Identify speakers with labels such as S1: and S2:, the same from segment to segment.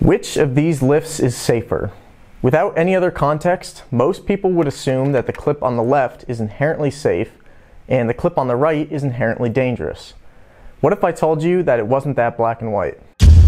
S1: Which of these lifts is safer? Without any other context, most people would assume that the clip on the left is inherently safe and the clip on the right is inherently dangerous. What if I told you that it wasn't that black and white?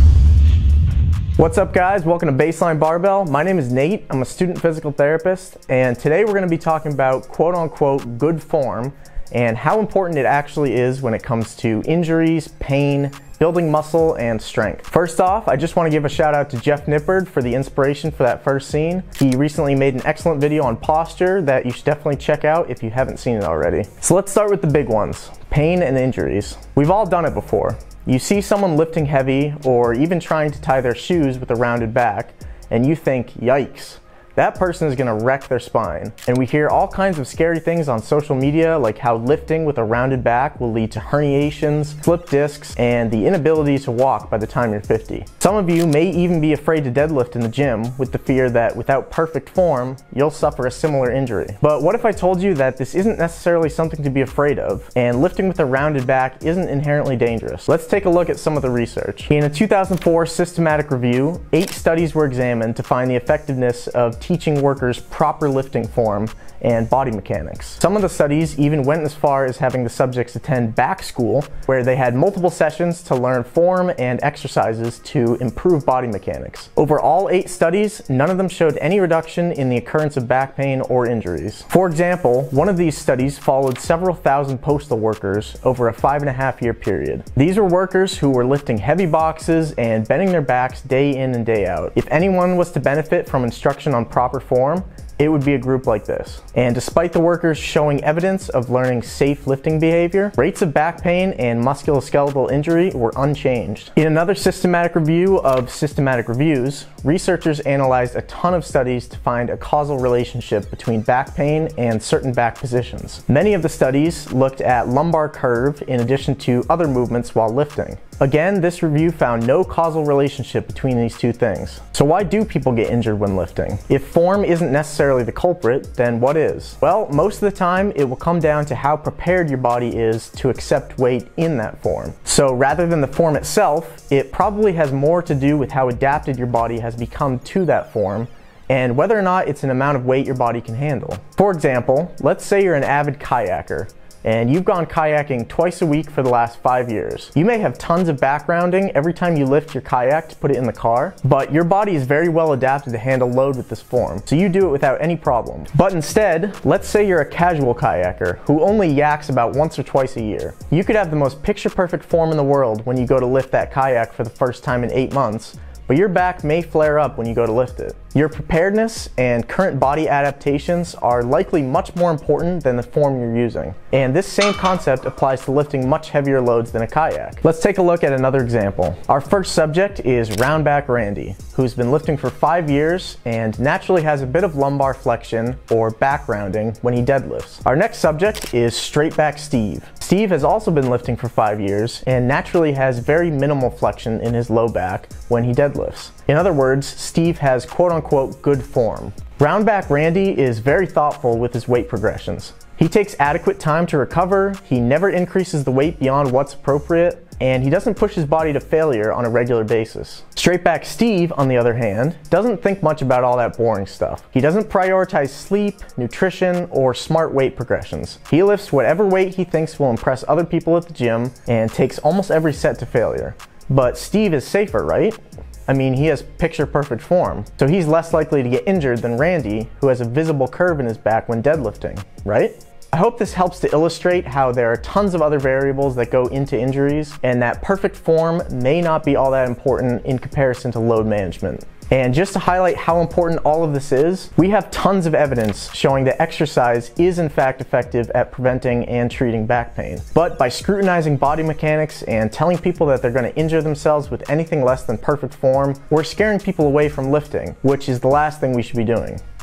S1: What's up guys, welcome to Baseline Barbell. My name is Nate, I'm a student physical therapist, and today we're going to be talking about quote-unquote good form and how important it actually is when it comes to injuries, pain, building muscle, and strength. First off, I just want to give a shout out to Jeff Nippard for the inspiration for that first scene. He recently made an excellent video on posture that you should definitely check out if you haven't seen it already. So let's start with the big ones, pain and injuries. We've all done it before. You see someone lifting heavy or even trying to tie their shoes with a rounded back, and you think, yikes, that person is going to wreck their spine. And we hear all kinds of scary things on social media, like how lifting with a rounded back will lead to herniations, slip discs, and the inability to walk by the time you're 50. Some of you may even be afraid to deadlift in the gym with the fear that without perfect form, you'll suffer a similar injury. But what if I told you that this isn't necessarily something to be afraid of, and lifting with a rounded back isn't inherently dangerous? Let's take a look at some of the research. In a 2004 systematic review, 8 studies were examined to find the effectiveness of teaching workers proper lifting form and body mechanics. Some of the studies even went as far as having the subjects attend back school, where they had multiple sessions to learn form and exercises to improve body mechanics. Over all 8 studies, none of them showed any reduction in the occurrence of back pain or injuries. For example, one of these studies followed several thousand postal workers over a 5.5-year period. These were workers who were lifting heavy boxes and bending their backs day in and day out. If anyone was to benefit from instruction on proper form, it would be a group like this. And despite the workers showing evidence of learning safe lifting behavior, rates of back pain and musculoskeletal injury were unchanged. In another systematic review of systematic reviews, researchers analyzed a ton of studies to find a causal relationship between back pain and certain back positions. Many of the studies looked at lumbar curve in addition to other movements while lifting. Again, this review found no causal relationship between these two things. So why do people get injured when lifting? If form isn't necessarily the culprit, then what is? Well, most of the time it will come down to how prepared your body is to accept weight in that form. So rather than the form itself, it probably has more to do with how adapted your body has become to that form and whether or not it's an amount of weight your body can handle. For example, let's say you're an avid kayaker and you've gone kayaking twice a week for the last 5 years. You may have tons of back rounding every time you lift your kayak to put it in the car, but your body is very well adapted to handle load with this form, so you do it without any problem. But instead, let's say you're a casual kayaker who only yaks about once or twice a year. You could have the most picture-perfect form in the world when you go to lift that kayak for the first time in 8 months, but your back may flare up when you go to lift it. Your preparedness and current body adaptations are likely much more important than the form you're using. And this same concept applies to lifting much heavier loads than a kayak. Let's take a look at another example. Our first subject is roundback Randy, who's been lifting for 5 years and naturally has a bit of lumbar flexion or back rounding when he deadlifts. Our next subject is straight back Steve. Steve has also been lifting for 5 years and naturally has very minimal flexion in his low back when he deadlifts. In other words, Steve has quote-unquote good form. Roundback Randy is very thoughtful with his weight progressions. He takes adequate time to recover, he never increases the weight beyond what's appropriate, and he doesn't push his body to failure on a regular basis. Straight back Steve, on the other hand, doesn't think much about all that boring stuff. He doesn't prioritize sleep, nutrition, or smart weight progressions. He lifts whatever weight he thinks will impress other people at the gym and takes almost every set to failure. But Steve is safer, right? I mean, he has picture-perfect form, so he's less likely to get injured than Randy, who has a visible curve in his back when deadlifting, right? I hope this helps to illustrate how there are tons of other variables that go into injuries, and that perfect form may not be all that important in comparison to load management. And just to highlight how important all of this is, we have tons of evidence showing that exercise is in fact effective at preventing and treating back pain. But by scrutinizing body mechanics and telling people that they're going to injure themselves with anything less than perfect form, we're scaring people away from lifting, which is the last thing we should be doing.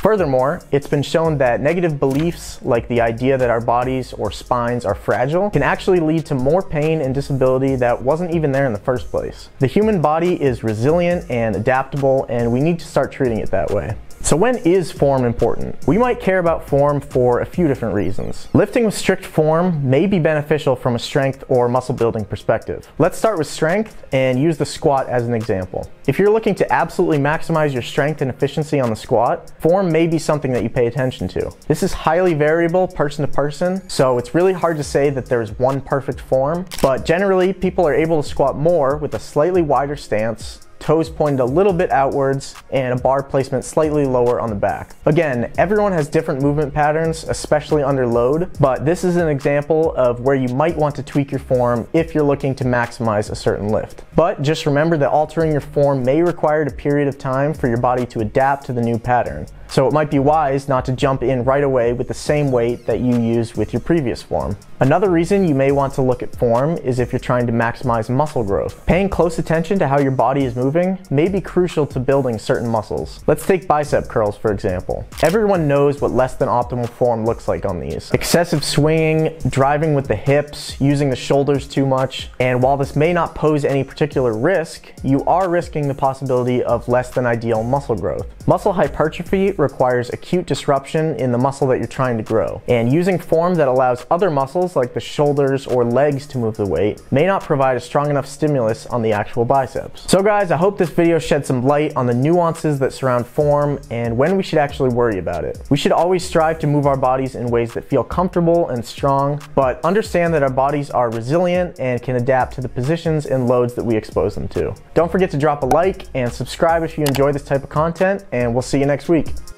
S1: Furthermore, it's been shown that negative beliefs, like the idea that our bodies or spines are fragile, can actually lead to more pain and disability that wasn't even there in the first place. The human body is resilient and adaptable, and we need to start treating it that way. So when is form important? We might care about form for a few different reasons. Lifting with strict form may be beneficial from a strength or muscle building perspective. Let's start with strength and use the squat as an example. If you're looking to absolutely maximize your strength and efficiency on the squat, form may be something that you pay attention to. This is highly variable person to person, so it's really hard to say that there's one perfect form, but generally people are able to squat more with a slightly wider stance, toes pointed a little bit outwards, and a bar placement slightly lower on the back. Again, everyone has different movement patterns, especially under load, but this is an example of where you might want to tweak your form if you're looking to maximize a certain lift. But just remember that altering your form may require a period of time for your body to adapt to the new pattern. So it might be wise not to jump in right away with the same weight that you used with your previous form. Another reason you may want to look at form is if you're trying to maximize muscle growth. Paying close attention to how your body is moving may be crucial to building certain muscles. Let's take bicep curls for example. Everyone knows what less than optimal form looks like on these. Excessive swinging, driving with the hips, using the shoulders too much, and while this may not pose any particular risk, you are risking the possibility of less than ideal muscle growth. Muscle hypertrophy requires acute disruption in the muscle that you're trying to grow, and using form that allows other muscles like the shoulders or legs to move the weight may not provide a strong enough stimulus on the actual biceps. So guys, I hope this video shed some light on the nuances that surround form and when we should actually worry about it. We should always strive to move our bodies in ways that feel comfortable and strong, but understand that our bodies are resilient and can adapt to the positions and loads that we expose them to. Don't forget to drop a like and subscribe if you enjoy this type of content, and we'll see you next week.